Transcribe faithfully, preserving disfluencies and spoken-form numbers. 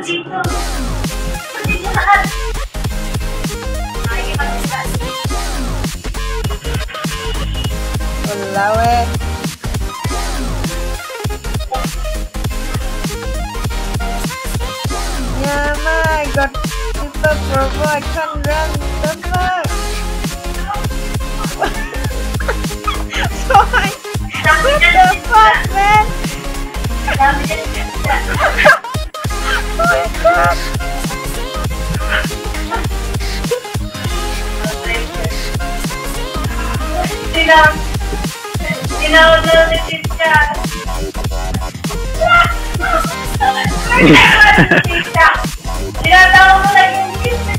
dito. Dito lahat. Ay, mag-isas. Wala, we. Yeah, my God. Super Provo, I can't run. The fuck? Sorry. What the fuck, man? Dami din siya. Oh my God. Sinaw. Sinaw na ulit siya. Tinatawag mo lang yung kiss